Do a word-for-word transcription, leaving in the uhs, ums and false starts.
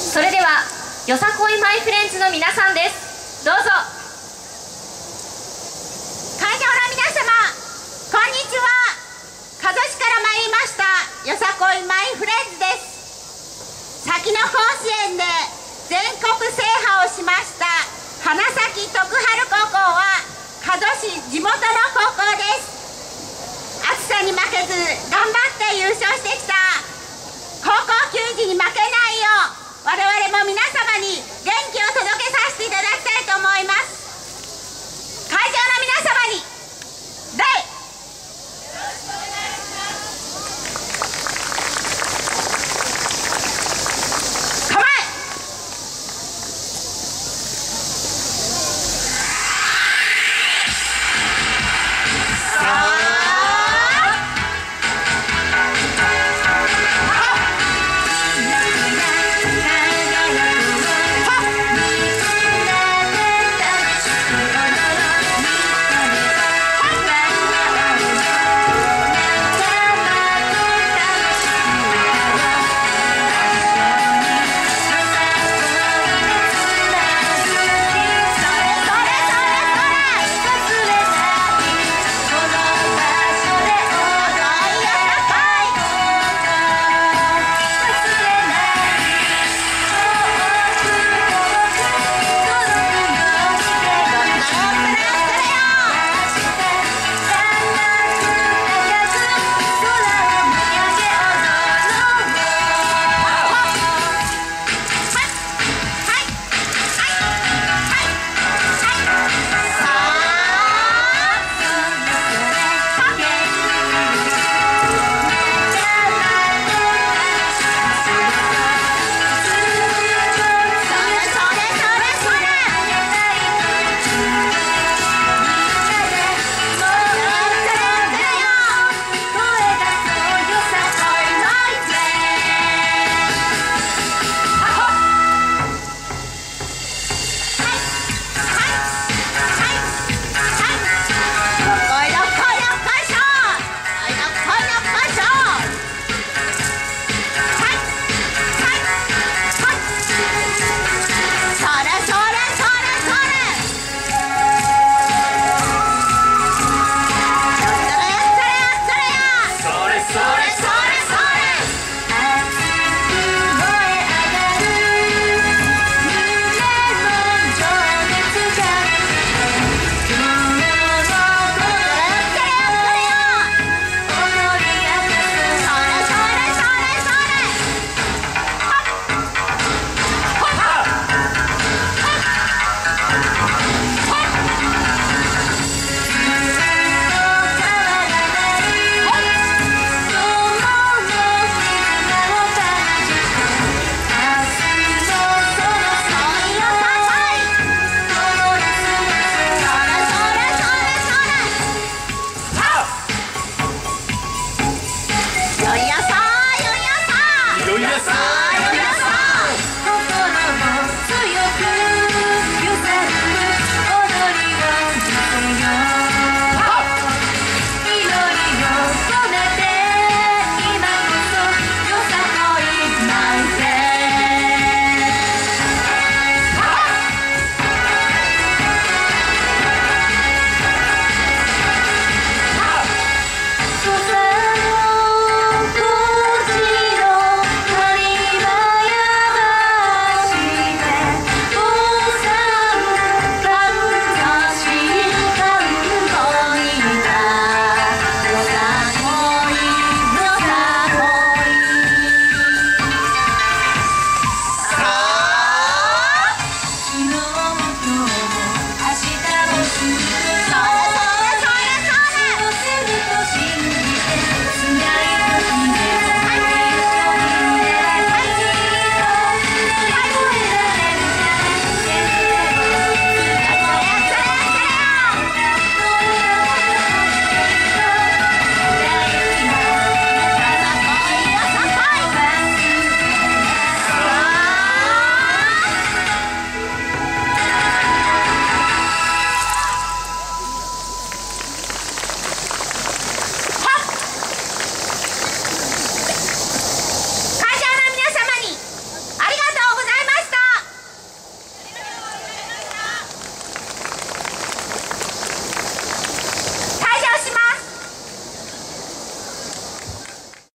それではよさこいマイフレンズの皆さんです。どうぞ。 会場の皆様、こんにちは。加須市から参りましたよさこいマイフレンズです。先の甲子園で全国制覇をしました花咲徳栄高校は加須市地元の高校です。暑さに負けず頑張って優勝してきた高校球児に負けない